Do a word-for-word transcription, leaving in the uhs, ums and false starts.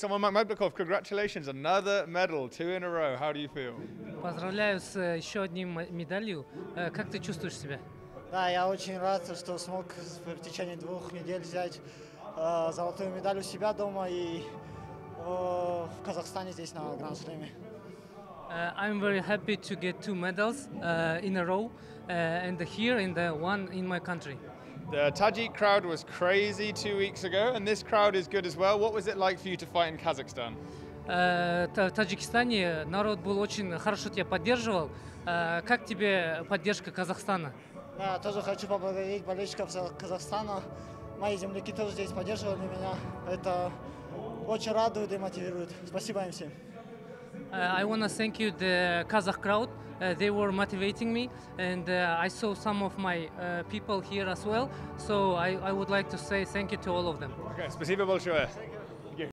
Somon MAKHMADBEKOV, congratulations, another medal, two in a row. How do you feel? Поздравляю с еще одним медалью. Как ты чувствуешь себя? Да, я очень рад, что смог в течение двух недель взять э, золотую медаль у себя дома и э, в Казахстане здесь на Гранд-слэме. Uh, I'm very happy to get two medals uh, in a row, uh, and here in the one in my country. The Tajik crowd was crazy two weeks ago, and this crowd is good as well. What was it like for you to fight in Kazakhstan? Uh, в Таджикистане народ был очень хорошо тебя поддерживал. Uh, как тебе поддержка Казахстана? Да, тоже хочу поблагодарить болельщиков Казахстана. Мои земляки тоже здесь поддерживали меня. Это очень радует и мотивирует. Спасибо им всем. Uh, I want to thank you, the Kazakh crowd. Uh, they were motivating me, and uh, I saw some of my uh, people here as well. So I, I would like to say thank you to all of them. Okay, спасибо большое.